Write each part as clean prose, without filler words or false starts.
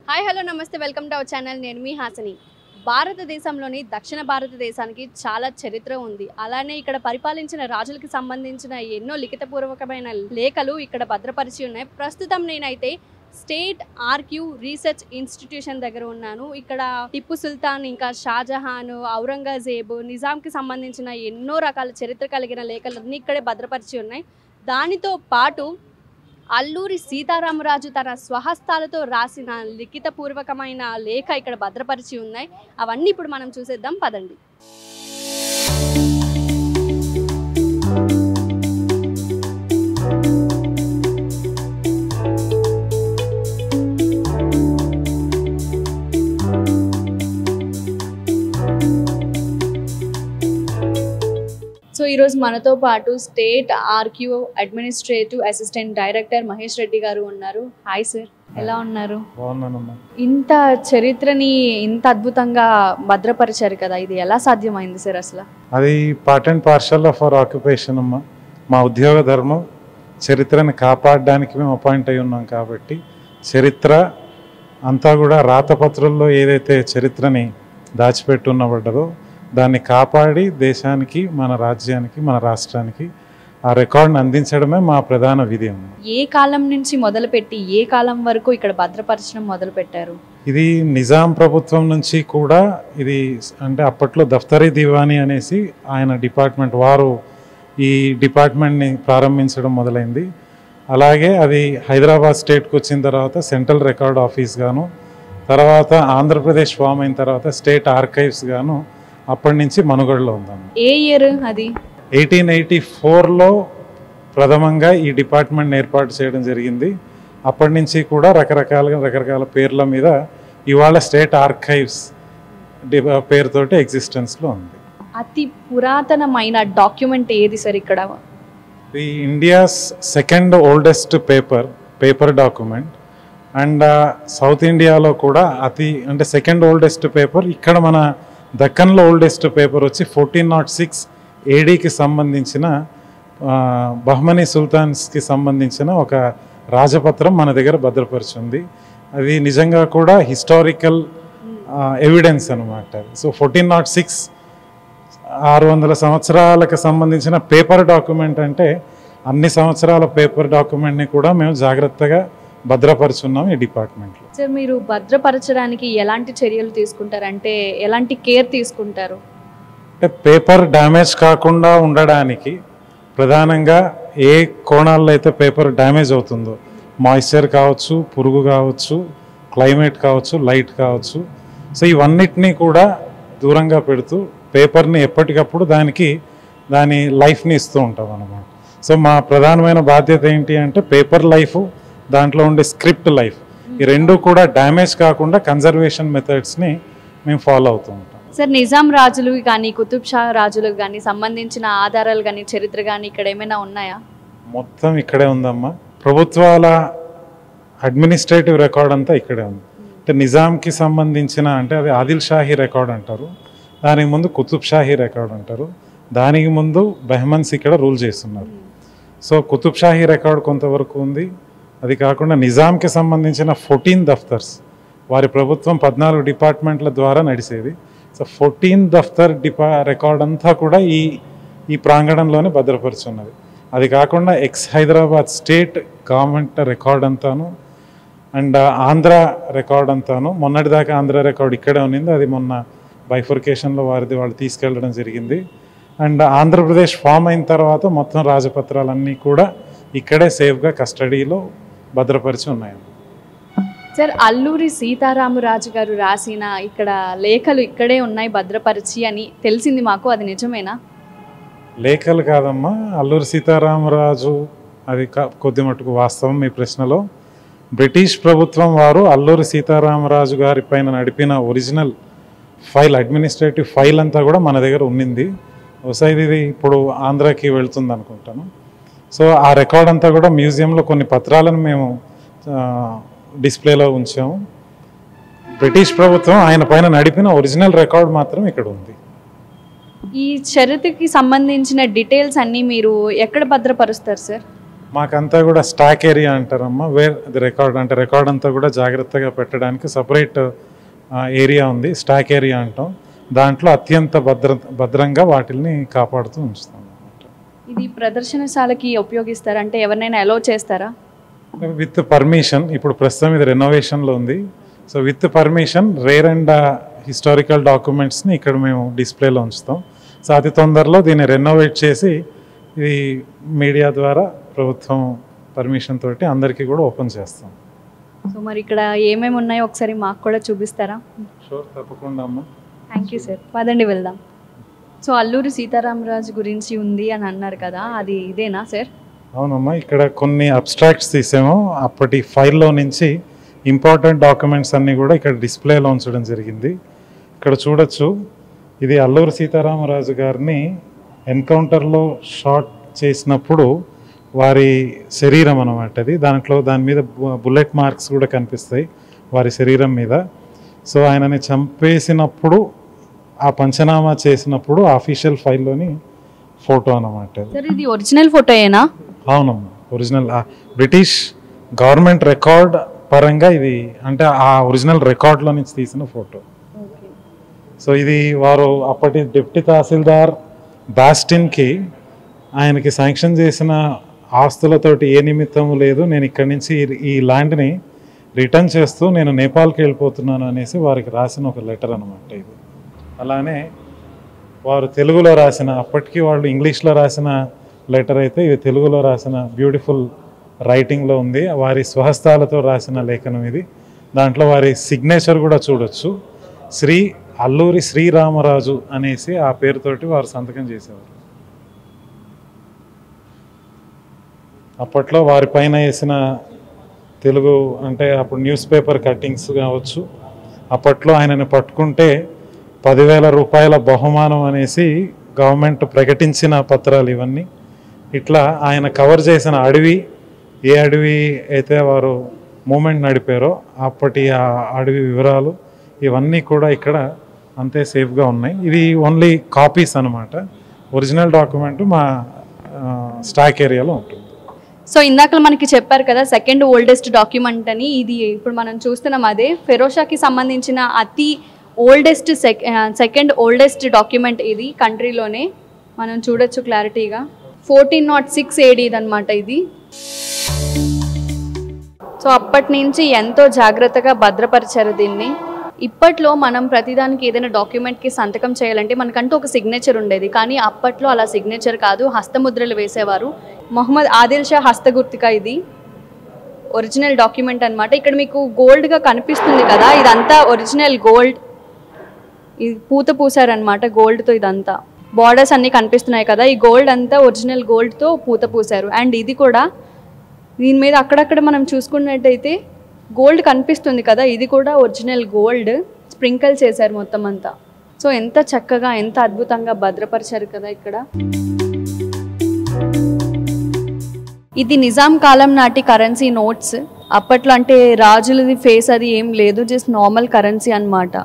Hi hello నమస్తే welcome to our channel. నేను మీ హాసని. భారతదేశంలోని దక్షిణ భారతదేశానికి చాలా చరిత్ర ఉంది. అలానే ఇక్కడ పరిపాలించిన రాజులకు సంబంధించిన ఎన్నో లిఖితపూర్వకమైన లేఖలు ఇక్కడ భద్రపరిచి ఉన్నాయి. ప్రస్తుతం నేనైతే స్టేట్ ఆర్క్యూ రీసెర్చ్ ఇన్స్టిట్యూషన్ దగ్గర ఉన్నాను. ఇక్కడ టిప్పు సుల్తాన్, ఇంకా షాజహాన్, ఔరంగజేబు, నిజాంకి సంబంధించిన ఎన్నో రకాల చరిత్ర కలిగిన లేఖలన్నీ ఇక్కడే భద్రపరిచి ఉన్నాయి. దానితో పాటు అల్లూరి సీతారామరాజు తన స్వహస్తాలతో రాసిన లిఖితపూర్వకమైన లేఖ ఇక్కడ భద్రపరిచి ఉన్నాయి. అవన్నీ ఇప్పుడు మనం చూసేద్దాం, పదండి. సో ఈరోజు మనతో పాటు state archive administrative assistant director Mahesh Reddy గారు ఉన్నారు. హాయ్ సార్, ఎలా ఉన్నారు? ఇంత చరిత్రని ఇంత అద్భుతంగా భద్రపరిచారు కదా, ఇది ఎలా సాధ్యమైంది సార్? అసలు అది part and parcel of our occupation అమ్మా. మా ఉద్యోగ ధర్మం చరిత్రని కాపాడడానికి మేము అపాయింట్ అయి ఉన్నాం. కాబట్టి చరిత్ర అంతా కూడా రాతపత్రుల్లో ఏదైతే చరిత్రని దాచిపెట్టున్నబడ్డదో దాన్ని కాపాడి దేశానికి, మన రాజ్యానికి, మన రాష్ట్రానికి ఆ రికార్డును అందించడమే మా ప్రధాన విధి. ఏ కాలం నుంచి మొదలుపెట్టి ఏ కాలం వరకు ఇక్కడ భద్రపరచడం మొదలు పెట్టారు? ఇది నిజాం ప్రభుత్వం నుంచి కూడా ఇది అంటే అప్పట్లో దఫ్తరీ దివానీ అనేసి ఆయన డిపార్ట్మెంట్ వారు ఈ డిపార్ట్మెంట్ని ప్రారంభించడం మొదలైంది. అలాగే అది హైదరాబాద్ స్టేట్కి వచ్చిన తర్వాత సెంట్రల్ రికార్డ్ ఆఫీస్ గాను, తర్వాత ఆంధ్రప్రదేశ్ ఫామ్ అయిన తర్వాత స్టేట్ ఆర్కైవ్స్ గాను అప్పటి నుంచి మనుగడలో ఉందన్న. ఏ ఇయర్ అది? 1884లో ప్రథమంగా ఈ డిపార్ట్మెంట్ ఏర్పాటు చేయడం జరిగింది. అప్పటి నుంచి కూడా రకరకాల పేర్ల మీద ఇవాళ స్టేట్ ఆర్కైవ్స్ పేరుతోటి ఎగ్జిస్టెన్స్లో ఉంది. అతి పురాతనమైన డాక్యుమెంట్ ఏది సార్ ఇక్కడ? The India's second oldest paper document and south ఇండియాలో కూడా అంటే సెకండ్ ఓల్డెస్ట్ పేపర్. ఇక్కడ మన దక్కన్లో ఓల్డెస్ట్ పేపర్ వచ్చి 1406 ఏడీకి సంబంధించిన బహ్మనీ సుల్తాన్స్కి సంబంధించిన ఒక రాజపత్రం మన దగ్గర భద్రపరిచింది. అది నిజంగా కూడా హిస్టారికల్ ఎవిడెన్స్ అనమాట. సో 1406 600 సంవత్సరాలకు సంబంధించిన పేపర్ డాక్యుమెంట్. అంటే అన్ని సంవత్సరాల పేపర్ డాక్యుమెంట్ని కూడా మేము జాగ్రత్తగా భద్రపరుచున్నాం ఈ డిపార్ట్మెంట్లో. సార్, మీరు భద్రపరచడానికి ఎలాంటి చర్యలు తీసుకుంటారు? అంటే ఎలాంటి కేర్ తీసుకుంటారు? అంటే పేపర్ డ్యామేజ్ కాకుండా ఉండడానికి ప్రధానంగా ఏ కోణాల్లో అయితే పేపర్ డ్యామేజ్ అవుతుందో, మాయిశ్చర్ కావచ్చు, పురుగు కావచ్చు, క్లైమేట్ కావచ్చు, లైట్ కావచ్చు, సో ఇవన్నిటినీ కూడా దూరంగా పెడుతూ పేపర్ని ఎప్పటికప్పుడు దాని లైఫ్ని ఇస్తూ ఉంటాం అన్నమాట. సో మా ప్రధానమైన బాధ్యత ఏంటి అంటే పేపర్ లైఫ్, దాంట్లో ఉండే స్క్రిప్ట్ లైఫ్, ఈ రెండు కూడా డ్యామేజ్ కాకుండా కన్జర్వేషన్ మెథడ్స్ని మేము ఫాలో అవుతూ ఉంటాం. సార్, నిజాం రాజులు కానీ కుతుబ్ షా రాజులకు కానీ సంబంధించిన ఆధారాలు కానీ చరిత్ర కానీ ఇక్కడ ఏమైనా ఉన్నాయా? మొత్తం ఇక్కడే ఉందమ్మా. ప్రభుత్వాల అడ్మినిస్ట్రేటివ్ రికార్డ్ అంతా ఇక్కడే ఉంది. అంటే నిజాంకి సంబంధించిన అంటే అది ఆదిల్ షాహీ రికార్డ్ అంటారు, దానికి ముందు కుతుబ్ షాహీ రికార్డ్ అంటారు, దానికి ముందు బెహమన్స్ ఇక్కడ రూల్ చేస్తున్నారు. సో కుతుబ్ షాహీ రికార్డ్ కొంతవరకు ఉంది. అది కాకుండా నిజాంకి సంబంధించిన 14 దఫ్తర్స్, వారి ప్రభుత్వం 14 డిపార్ట్మెంట్ల ద్వారా నడిచేది. సో 14 దఫ్తర్ రికార్డ్ అంతా కూడా ఈ ప్రాంగణంలోనే భద్రపరుచున్నది. అది కాకుండా హైదరాబాద్ స్టేట్ గవర్నమెంట్ రికార్డ్ అంతాను అండ్ ఆంధ్ర రికార్డ్ అంతాను, మొన్నటిదాకా ఆంధ్ర రికార్డ్ ఇక్కడే ఉన్నింది, అది మొన్న బైఫర్కేషన్లో వాళ్ళు తీసుకెళ్ళడం జరిగింది. అండ్ ఆంధ్రప్రదేశ్ ఫామ్ అయిన తర్వాత మొత్తం రాజపత్రాలన్నీ కూడా ఇక్కడే సేఫ్గా కస్టడీలో భద్రపరిచి ఉన్నాయి. సార్, అల్లూరి సీతారామరాజు గారు రాసిన ఇక్కడ లేఖలు ఇక్కడే ఉన్నాయి భద్రపరిచి అని తెలిసింది మాకు, అది నిజమేనా? లేఖలు కాదమ్మా, అల్లూరి సీతారామరాజు అది కొద్ది మటుకు వాస్తవం మీ ప్రశ్నలో. బ్రిటిష్ ప్రభుత్వం వారు అల్లూరి సీతారామరాజు గారి పైన నడిపిన ఒరిజినల్ ఫైల్, అడ్మినిస్ట్రేటివ్ ఫైల్ అంతా కూడా మన దగ్గర ఉన్నింది. బహుశా ఇది ఇప్పుడు ఆంధ్రాకి వెళ్తుంది అనుకుంటాను. సో ఆ రికార్డ్ అంతా కూడా మ్యూజియంలో కొన్ని పత్రాలను మేము డిస్ప్లేలో ఉంచాము. బ్రిటిష్ ప్రభుత్వం ఆయన పైన నడిపిన ఒరిజినల్ రికార్డ్ మాత్రం ఇక్కడ ఉంది. ఈ చరిత్రకి సంబంధించిన డీటెయిల్స్ అన్నీ మీరు ఎక్కడ భద్రపరుస్తారు సార్? మాకంతా కూడా స్టాక్ ఏరియా అంటారమ్మా, వేర్ అది రికార్డ్ అంతా కూడా జాగ్రత్తగా పెట్టడానికి సపరేట్ ఏరియా ఉంది, స్టాక్ ఏరియా అంటాం. దాంట్లో అత్యంత భద్రంగా వాటిని కాపాడుతూ ఉంచుతాం. ఇది ప్రదర్శనశాలకి ఉపయోగిస్తారా, అంటే ఎవరినైనా అలౌ చేస్తారా? With permission. ఇప్పుడు ప్రస్తుతం ఇది రెనోవేషన్లో ఉంది. So with permission rare and historical డాక్యుమెంట్స్ని ఇక్కడ మేము డిస్ప్లేలో ఉంచుతాం. సో అతి తొందరలో దీన్ని రెనోవేట్ చేసి ఇది మీడియా ద్వారా ప్రభుత్వం పర్మిషన్ తోటి అందరికీ కూడా ఓపెన్ చేస్తాం. సో మరి ఇక్కడ ఏమేమి ఉన్నాయో ఒకసారి మాకు కూడా చూపిస్తారా? షూర్, తప్పకుండా అమ్మా. Thank you sir. పదండి వెళ్దాం. సో అల్లూరి సీతారామరాజు గురించి ఉంది అని అన్నారు కదా, అది ఇదేనా సార్? అవునమ్మా, ఇక్కడ కొన్ని అబ్స్ట్రాక్ట్స్ తీసాము. అప్పటి ఫైల్లో నుంచి ఇంపార్టెంట్ డాక్యుమెంట్స్ అన్నీ కూడా ఇక్కడ డిస్ప్లేలో ఉంచడం జరిగింది. ఇక్కడ చూడొచ్చు, ఇది అల్లూరి సీతారామరాజు గారిని ఎన్కౌంటర్లో షాట్ చేసినప్పుడు వారి శరీరం అన్నమాట. అది దాని మీద బుల్లెట్ మార్క్స్ కూడా కనిపిస్తాయి వారి శరీరం మీద. సో ఆయనని చంపేసినప్పుడు ఆ పంచనామా చేసినప్పుడు ఆఫీషియల్ ఫైల్లోని ఫోటో అన్నమాట. సార్ ఇది ఒరిజినల్ ఫోటోయేనా? అవునమ్మా, ఒరిజినల్. బ్రిటిష్ గవర్నమెంట్ రికార్డ్ పరంగా ఇది, అంటే ఆ ఒరిజినల్ రికార్డ్లో నుంచి తీసిన ఫోటో. సో ఇది వారు అప్పటి డిప్యూటీ తహసీల్దార్ బాస్టిన్కి ఆయనకి శాంక్షన్ చేసిన ఆస్తులతోటి ఏ నిమిత్తము లేదు, నేను ఇక్కడి నుంచి ఈ ల్యాండ్ని రిటర్న్ చేస్తూ నేను నేపాల్కి వెళ్ళిపోతున్నాను అనేసి వారికి రాసిన ఒక లెటర్ అనమాట ఇది. అలానే వారు తెలుగులో రాసిన, అప్పటికి వాళ్ళు ఇంగ్లీష్లో రాసిన లెటర్ అయితే ఇది తెలుగులో రాసిన బ్యూటిఫుల్ రైటింగ్లో ఉంది. వారి స్వహస్తాలతో రాసిన లేఖనం ఇది. దాంట్లో వారి సిగ్నేచర్ కూడా చూడొచ్చు. అల్లూరి శ్రీరామరాజు అనేసి ఆ పేరుతోటి వారు సంతకం చేసేవారు. అప్పట్లో వారి పైన వేసిన తెలుగు, అంటే అప్పుడు న్యూస్ పేపర్ కట్టింగ్స్ కావచ్చు, అప్పట్లో ఆయనని పట్టుకుంటే 10,000 రూపాయల బహుమానం అనేసి గవర్నమెంట్ ప్రకటించిన పత్రాలు ఇవన్నీ. ఇట్లా ఆయన కవర్ చేసిన అడవి, ఏ అడవి అయితే వారు మూమెంట్ నడిపారో అప్పటి ఆ అడవి వివరాలు ఇవన్నీ కూడా ఇక్కడ అంతే సేఫ్గా ఉన్నాయి. ఇది ఓన్లీ కాపీస్ అనమాట. ఒరిజినల్ డాక్యుమెంట్ మా స్టాక్ ఏరియాలో ఉంటుంది. సో ఇందాక మనకి చెప్పారు కదా సెకండ్ ఓల్డెస్ట్ డాక్యుమెంట్ అని, ఇది ఇప్పుడు మనం చూస్తున్నాం అదే ఫెరోషాకి సంబంధించిన అతి ఓల్డెస్ట్ సెకండ్ ఓల్డెస్ట్ డాక్యుమెంట్ ఇది కంట్రీలోనే. మనం చూడొచ్చు క్లారిటీగా. 1406 AD అనమాట ఇది. సో అప్పటి నుంచి ఎంతో జాగ్రత్తగా భద్రపరిచారు దీన్ని. ఇప్పట్లో మనం ప్రతిదానికి ఏదైనా డాక్యుమెంట్కి సంతకం చేయాలంటే మనకంటూ ఒక సిగ్నేచర్ ఉండేది, కానీ అప్పట్లో అలా సిగ్నేచర్ కాదు, హస్తముద్రలు వేసేవారు. మొహమ్మద్ ఆదిల్ షా హస్తగుర్తిక ఇది ఒరిజినల్ డాక్యుమెంట్ అనమాట. ఇక్కడ మీకు గోల్డ్గా కనిపిస్తుంది కదా, ఇదంతా ఒరిజినల్ గోల్డ్. ఇది పూత పూసారనమాట గోల్డ్తో. ఇదంతా బార్డర్స్ అన్నీ కనిపిస్తున్నాయి కదా, ఈ గోల్డ్ అంతా ఒరిజినల్ గోల్డ్తో పూత పూసారు. అండ్ ఇది కూడా దీని మీద అక్కడక్కడ మనం చూసుకున్నట్టయితే గోల్డ్ కనిపిస్తుంది కదా, ఇది కూడా ఒరిజినల్ గోల్డ్ స్ప్రింకిల్ చేశారు మొత్తం అంతా. సో ఎంత చక్కగా ఎంత అద్భుతంగా భద్రపరిచారు కదా ఇక్కడ. ఇది నిజాం కాలం నాటి కరెన్సీ నోట్స్. అప్పట్లో అంటే రాజులది ఫేస్ అది ఏం లేదు, జస్ట్ నార్మల్ కరెన్సీ అన్నమాట.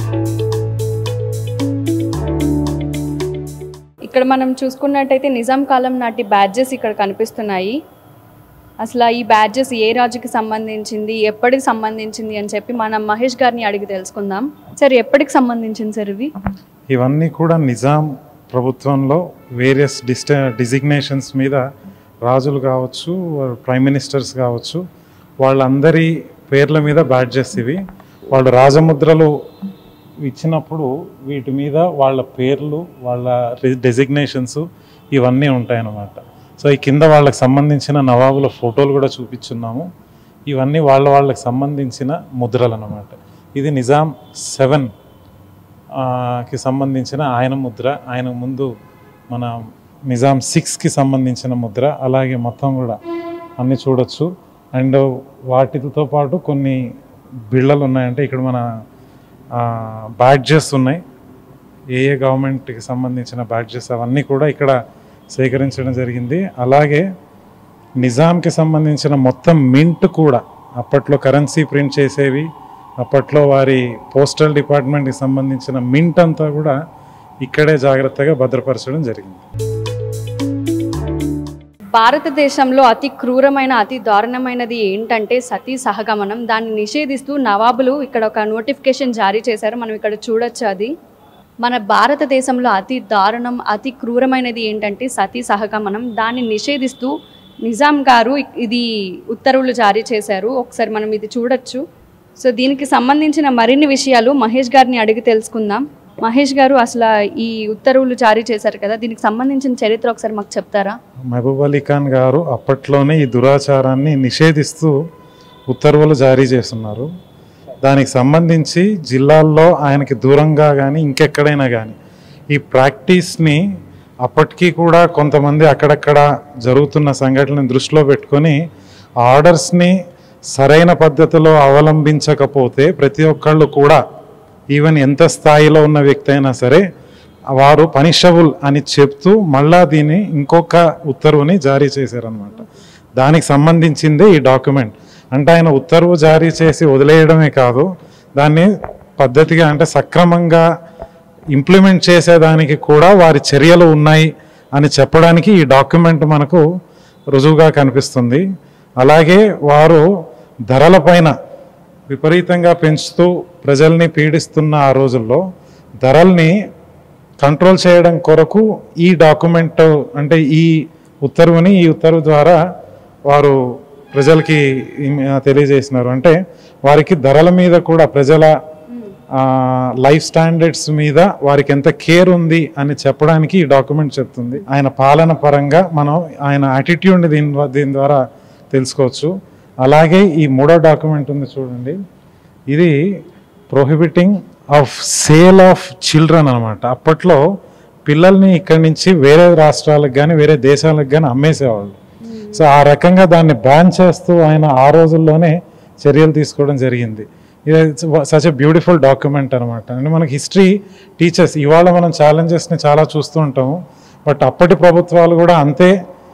ఇక్కడ మనం చూసుకున్నట్టయితే నిజాం కాలం నాటి బ్యాడ్జెస్ ఇక్కడ కనిపిస్తున్నాయి. అసలు ఈ బ్యాడ్జెస్ ఏ రాజుకి సంబంధించింది, ఎప్పటికి సంబంధించింది అని చెప్పి మనం మహేష్ గారిని అడిగి తెలుసుకుందాం. సార్ ఎప్పటికి సంబంధించింది సార్ ఇవి? ఇవన్నీ కూడా నిజాం ప్రభుత్వంలో వేరియస్ డిజిగ్నేషన్స్ మీద రాజులు కావచ్చు, ప్రైమ్ మినిస్టర్స్ కావచ్చు, వాళ్ళందరి పేర్ల మీద బ్యాడ్జెస్ ఇవి. వాళ్ళు రాజముద్రలు ఇచ్చినప్పుడు వీటి మీద వాళ్ళ పేర్లు, వాళ్ళ డెసిగ్నేషన్స్ ఇవన్నీ ఉంటాయన్నమాట. సో ఈ కింద వాళ్ళకి సంబంధించిన నవాబుల ఫోటోలు కూడా చూపించున్నాము. ఇవన్నీ వాళ్ళకి సంబంధించిన ముద్రలు అన్నమాట. ఇది నిజాం 7కి సంబంధించిన ఆయన ముద్ర, ఆయన ముందు మన నిజాం 6కి సంబంధించిన ముద్ర, అలాగే మొత్తం కూడా అన్నీ చూడొచ్చు. అండ్ వాటితో పాటు కొన్ని బిళ్ళలు ఉన్నాయంటే ఇక్కడ మన బ్యాడ్జెస్ ఉన్నాయి, ఏ గవర్నమెంట్కి సంబంధించిన బ్యాడ్జెస్ అవన్నీ కూడా ఇక్కడ సేకరించడం జరిగింది. అలాగే నిజాంకి సంబంధించిన మొత్తం మింట్ కూడా, అప్పట్లో కరెన్సీ ప్రింట్ చేసేవి, అప్పట్లో వారి పోస్టల్ డిపార్ట్మెంట్కి సంబంధించిన మింట్ అంతా కూడా ఇక్కడే జాగ్రత్తగా భద్రపరచడం జరిగింది. భారతదేశంలో అతి క్రూరమైన అతి దారుణమైనది ఏంటంటే సతీ సహగమనం. దాన్ని నిషేధిస్తూ నవాబులు ఇక్కడ ఒక నోటిఫికేషన్ జారీ చేశారు. మనం ఇక్కడ చూడొచ్చు. అది మన భారతదేశంలో అతి దారుణం అతి క్రూరమైనది ఏంటంటే సతీ సహగమనం. దాన్ని నిషేధిస్తూ నిజాం గారు ఇది ఉత్తర్వులు జారీ చేశారు. ఒకసారి మనం ఇది చూడొచ్చు. సో దీనికి సంబంధించిన మరిన్ని విషయాలు మహేష్ గారిని అడిగి తెలుసుకుందాం. మహేష్ గారు, అసలు ఈ ఉత్తర్వులు జారీ చేశారు కదా, దీనికి సంబంధించిన చరిత్ర ఒకసారి మాకు చెప్తారా? మహబూబ్ అలీ ఖాన్ గారు అప్పట్లోనే ఈ దురాచారాన్ని నిషేధిస్తూ ఉత్తర్వులు జారీ చేస్తున్నారు. దానికి సంబంధించి జిల్లాల్లో ఆయనకి దూరంగా కానీ ఇంకెక్కడైనా కానీ ఈ ప్రాక్టీస్ని అప్పటికీ కూడా కొంతమంది అక్కడక్కడ జరుగుతున్న సంఘటనలను దృష్టిలో పెట్టుకొని ఆర్డర్స్ని సరైన పద్ధతిలో అవలంబించకపోతే ప్రతి ఒక్కళ్ళు కూడా ఈవెన్ ఎంత స్థాయిలో ఉన్న వ్యక్తి అయినా సరే వారు పనిషబుల్ అని చెప్తూ మళ్ళా దీన్ని ఇంకొక ఉత్తర్వుని జారీ చేశారనమాట. దానికి సంబంధించిందే ఈ డాక్యుమెంట్. అంటే ఆయన ఉత్తర్వు జారీ చేసి వదిలేయడమే కాదు, దాన్ని పద్ధతిగా అంటే సక్రమంగా ఇంప్లిమెంట్ చేసేదానికి కూడా వారి చర్యలు ఉన్నాయి అని చెప్పడానికి ఈ డాక్యుమెంట్ మనకు రుజువుగా కనిపిస్తుంది. అలాగే వారు ధరలపైన విపరీతంగా పెంచుతూ ప్రజల్ని పీడిస్తున్న ఆ రోజుల్లో ధరల్ని కంట్రోల్ చేయడం కొరకు ఈ డాక్యుమెంట్ అంటే ఈ ఉత్తర్వు ద్వారా వారు ప్రజలకి తెలియజేసినారు. అంటే వారికి ధరల మీద కూడా ప్రజల లైఫ్ స్టాండర్డ్స్ మీద వారికి ఎంత కేర్ ఉంది అని చెప్పడానికి ఈ డాక్యుమెంట్ చెప్తుంది. ఆయన పాలన పరంగా మనం ఆయన యాటిట్యూడ్ని దీని ద్వారా తెలుసుకోవచ్చు. అలాగే ఈ మూడో డాక్యుమెంట్ ఉంది చూడండి, ఇది prohibiting of sale of children అనమాట. అప్పట్లో పిల్లల్ని ఇక్కడి నుంచి వేరే రాష్ట్రాలకు కానీ వేరే దేశాలకు కానీ అమ్మేసేవాళ్ళు. సో ఆ రకంగా దాన్ని బ్యాన్ చేస్తూ ఆయన ఆ రోజుల్లోనే చర్యలు తీసుకోవడం జరిగింది. ఇది సచ్ ఎ బ్యూటిఫుల్ డాక్యుమెంట్ అనమాట. అంటే మనకి హిస్టరీ టీచర్స్ ఇవాళ మనం ఛాలెంజెస్ని చాలా చూస్తూ ఉంటాము, బట్ అప్పటి ప్రభుత్వాలు కూడా అంతే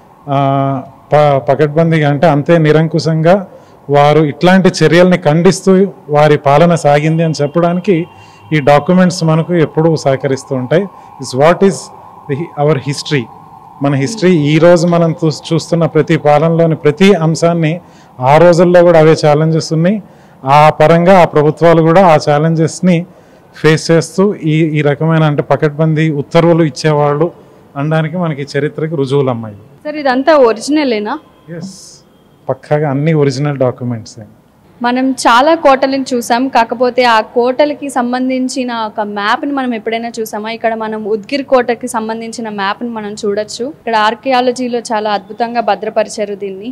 పకడ్బందీగా అంటే అంతే నిరంకుశంగా వారు ఇట్లాంటి చర్యల్ని ఖండిస్తూ వారి పాలన సాగింది అని చెప్పడానికి ఈ డాక్యుమెంట్స్ మనకు ఎప్పుడూ సహకరిస్తూ ఉంటాయి. Is what is our history. మన హిస్టరీ ఈరోజు మనం చూస్తున్న ప్రతి పాలనలోని ప్రతి అంశాన్ని ఆ రోజుల్లో కూడా అవే ఛాలెంజెస్ ఉన్నాయి. ఆ పరంగా ఆ ప్రభుత్వాలు కూడా ఆ ఛాలెంజెస్ని ఫేస్ చేస్తూ ఈ రకమైన అంటే పకడ్బందీ ఉత్తర్వులు ఇచ్చేవాళ్ళు అనడానికి మనకి చరిత్రకి రుజువులు అమ్మాయి. సార్ ఇదంతా ఒరిజినలేనా? ఎస్, పక్కాగా అన్ని ఒరిజినల్ డాక్యుమెంట్స్. మనం చాలా కోటలను చూసాం, కాకపోతే ఆ కోటలకి సంబంధించిన ఒక మ్యాప్ని మనం ఎప్పుడైనా చూసామా? ఇక్కడ మనం ఉద్గిర్ కోటకి సంబంధించిన మ్యాప్ని మనం చూడొచ్చు. ఇక్కడ ఆర్కియాలజీలో చాలా అద్భుతంగా భద్రపరిచారు దీన్ని.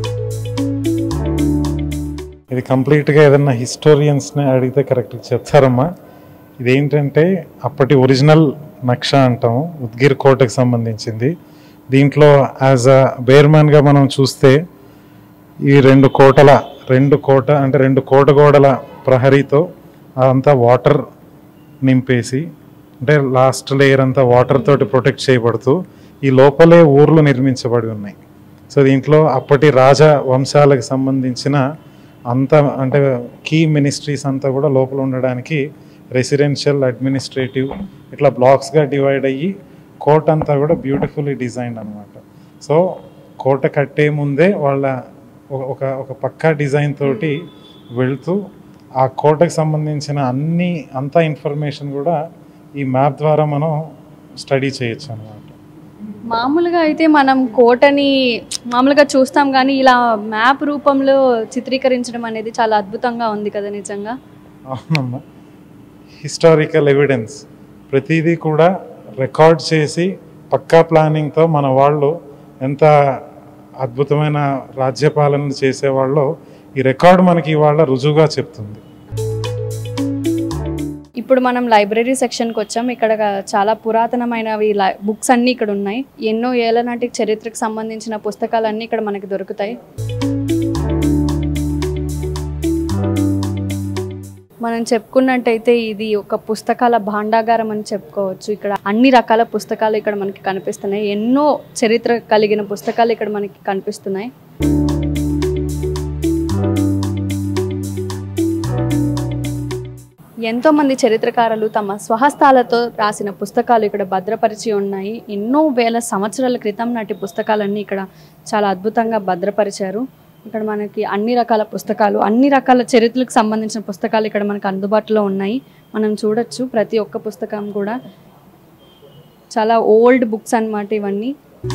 ఇది కంప్లీట్గా ఏదన్నా హిస్టోరియన్స్ని అడిగితే కరెక్ట్గా చెప్తారమ్మా. ఇదేంటంటే అప్పటి ఒరిజినల్ నక్షా అంటాము, ఉద్గిర్ కోటకి సంబంధించింది. దీంట్లో యాజ్ అ బేర్మ్యాన్గా మనం చూస్తే ఈ రెండు కోట గోడల ప్రహరీతో అదంతా వాటర్ నింపేసి అంటే లాస్ట్ లేయర్ అంతా వాటర్ తోటి ప్రొటెక్ట్ చేయబడుతూ ఈ లోపలే ఊర్లు నిర్మించబడి ఉన్నాయి. సో దీంట్లో అప్పటి రాజా వంశాలకు సంబంధించిన అంత అంటే కీ మినిస్ట్రీస్ అంతా కూడా లోపల ఉండడానికి రెసిడెన్షియల్, అడ్మినిస్ట్రేటివ్ ఇట్లా బ్లాక్స్గా డివైడ్ అయ్యి కోట అంతా కూడా బ్యూటిఫుల్లీ డిజైన్డ్ అనమాట. సో కోట కట్టే ముందే వాళ్ళ ఒక పక్కా డిజైన్ తోటి వెళ్తూ ఆ కోటకు సంబంధించిన అంతా ఇన్ఫర్మేషన్ కూడా ఈ మ్యాప్ ద్వారా మనం స్టడీ చేయొచ్చు అనమాట. మామూలుగా అయితే మనం కోటని మామూలుగా చూస్తాం, కానీ ఇలా మ్యాప్ రూపంలో చిత్రీకరించడం అనేది చాలా అద్భుతంగా ఉంది కదా నిజంగా. అవునమ్మా, హిస్టారికల్ ఎవిడెన్స్ ప్రతిదీ కూడా రికార్డ్ చేసి పక్కా ప్లానింగ్తో మన వాళ్ళు ఎంత అద్భుతమైన రాజ్యపాలన చేసేవాళ్ళో ఈ రికార్డు మనకి ఇవాళ రుజువుగా చెప్తుంది. ఇప్పుడు మనం లైబ్రరీ సెక్షన్కి వచ్చాం. ఇక్కడ చాలా పురాతనమైనవి బుక్స్ అన్నీ ఇక్కడ ఉన్నాయి. ఎన్నో ఏళ్ల నాటి చరిత్రకు సంబంధించిన పుస్తకాలన్నీ ఇక్కడ మనకి దొరుకుతాయి. మనం చెప్పుకున్నట్టయితే ఇది ఒక పుస్తకాల భాండాగారం అని చెప్పుకోవచ్చు. ఇక్కడ అన్ని రకాల పుస్తకాలు ఇక్కడ మనకి కనిపిస్తున్నాయి. ఎన్నో చరిత్ర కలిగిన పుస్తకాలు ఇక్కడ మనకి కనిపిస్తున్నాయి. ఎంతోమంది చరిత్రకారులు తమ స్వహస్తాలతో రాసిన పుస్తకాలు ఇక్కడ భద్రపరిచి ఉన్నాయి. ఎన్నో వేల సంవత్సరాల క్రితం నాటి పుస్తకాలన్నీ ఇక్కడ చాలా అద్భుతంగా భద్రపరిచారు. ఇక్కడ మనకి అన్ని రకాల పుస్తకాలు, అన్ని రకాల చరిత్రలకు సంబంధించిన పుస్తకాలు ఇక్కడ మనకు అందుబాటులో ఉన్నాయి. మనం చూడొచ్చు ప్రతి ఒక్క పుస్తకం కూడా చాలా ఓల్డ్ బుక్స్ అన్నమాట ఇవన్నీ.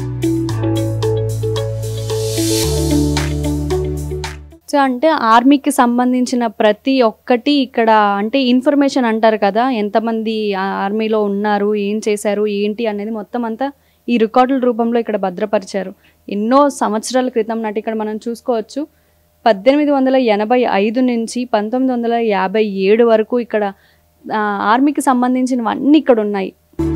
సో అంటే ఆర్మీకి సంబంధించిన ప్రతి ఒక్కటి ఇక్కడ అంటే ఇన్ఫర్మేషన్ అంటారు కదా, ఎంతమంది ఆర్మీలో ఉన్నారు, ఏం చేశారు, ఏంటి అనేది మొత్తం అంతా ఈ రికార్డుల రూపంలో ఇక్కడ భద్రపరిచారు. ఎన్నో సంవత్సరాల క్రితం నాటి ఇక్కడ మనం చూసుకోవచ్చు 1885 నుంచి 1957 వరకు ఇక్కడ ఆర్మీకి సంబంధించినవన్నీ ఇక్కడ ఉన్నాయి.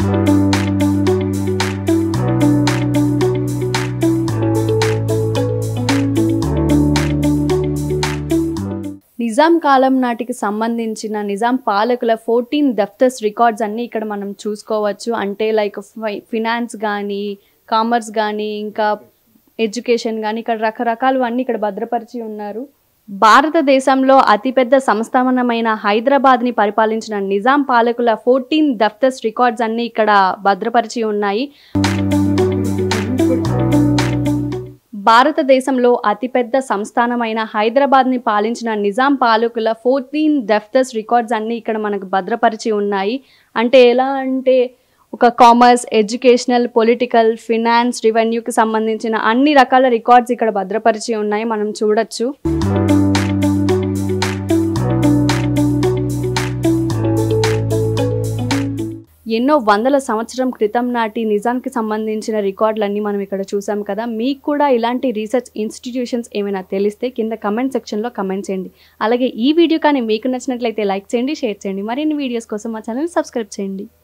నిజాం కాలం నాటికి సంబంధించిన నిజాం పాలకుల 14 దఫ్తర్స్ రికార్డ్స్ అన్నీ ఇక్కడ మనం చూసుకోవచ్చు. అంటే లైక్ ఫినాన్స్ కానీ, కామర్స్ కానీ, ఇంకా ఎడ్యుకేషన్ కానీ ఇక్కడ రకరకాలు అన్నీ ఇక్కడ భద్రపరిచి ఉన్నారు. భారతదేశంలో అతిపెద్ద సంస్థానమైన హైదరాబాద్ని పరిపాలించిన నిజాం పాలకుల 14 దఫ్తర్స్ రికార్డ్స్ అన్నీ ఇక్కడ భద్రపరిచి ఉన్నాయి. భారతదేశంలో అతిపెద్ద సంస్థానమైన హైదరాబాద్ని పాలించిన నిజాం పాలకుల 14 దఫ్తర్స్ రికార్డ్స్ అన్నీ ఇక్కడ మనకు భద్రపరిచి ఉన్నాయి. అంటే ఎలా అంటే ఒక కామర్స్, ఎడ్యుకేషనల్, పొలిటికల్, ఫినాన్స్, రెవెన్యూకి సంబంధించిన అన్ని రకాల రికార్డ్స్ ఇక్కడ భద్రపరిచి ఉన్నాయి. మనం చూడొచ్చు. ఎన్నో వందల సంవత్సరం క్రితం నాటి నిజాంకి సంబంధించిన రికార్డులన్నీ మనం ఇక్కడ చూసాం కదా. మీకు కూడా ఇలాంటి రీసెర్చ్ ఇన్స్టిట్యూషన్స్ ఏమైనా తెలిస్తే కింద కమెంట్ సెక్షన్లో కమెంట్ చేయండి. అలాగే ఈ వీడియో కానీ మీకు నచ్చినట్లయితే లైక్ చేయండి, షేర్ చేయండి. మరిన్ని వీడియోస్ కోసం మా ఛానల్ సబ్స్క్రైబ్ చేయండి.